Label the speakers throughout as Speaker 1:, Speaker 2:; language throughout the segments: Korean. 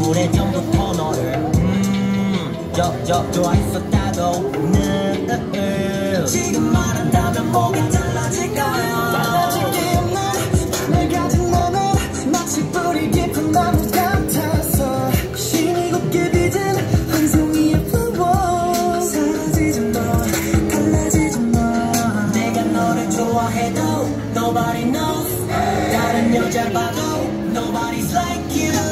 Speaker 1: 오래전부터 너를 좋아했었다고 지금 말한다면 뭐가 달라질까요? 달라질 게 없는 날 가진 너는 마치 뿌리 깊은 나무 같아서 신이 곱게 빚은 한 송이의 flower 사라지지 마 달라지지 마 내가 너를 좋아해도 nobody knows 다른 여자 봐도 nobody's like you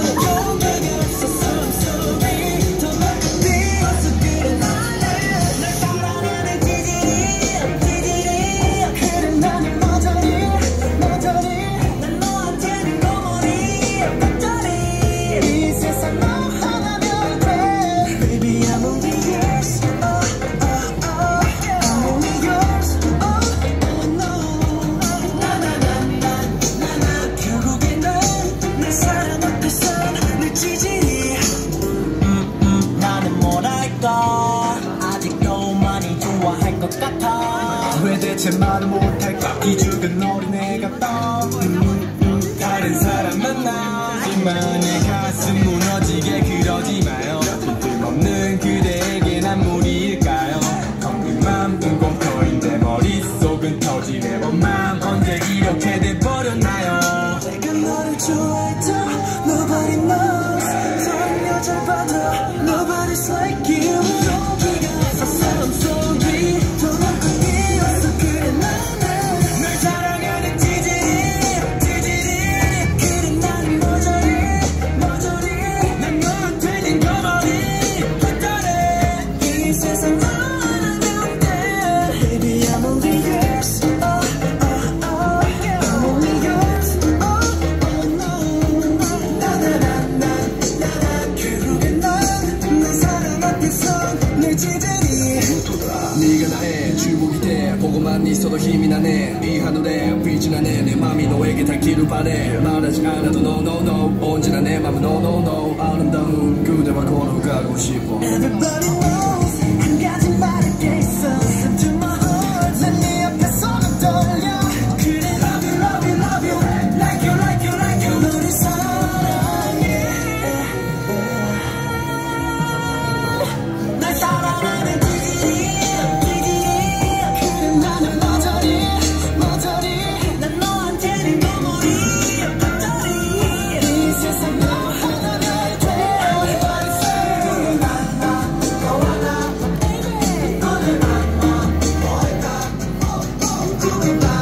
Speaker 1: 아직도 많이 좋아할 것 같아
Speaker 2: 왜 대체 말을 못할까 기죽은 어린애 같다 다른 사람 만나지만 내 가슴 무너지게 그러지 마요 뜬금없는 그대에게 난 무리일까요 텅빈 맘 뜬공터인 내 머릿속은 터지네 맘 언제 이렇게 돼버렸나요
Speaker 1: 내가 너를 좋아해도 nobody knows 다른 여자를 봐도 nobody's like you
Speaker 2: 네가 나의 주목이 돼 보고만 있어도 힘이 나네 이 하늘에 빛이 나네 내 맘이 너에게 닿기를 바래 말하지 않아도 no no no 언제나 내 맘은 no no no 아름다운 그대와 걸어가고 싶어
Speaker 1: Everybody knows 한 가지 말할 게 있어 Listen to my heart 난 네 앞에서는 떨려 그래 love you love you love you like you like you like you 너를 사랑해 날 사랑하는 Goodbye.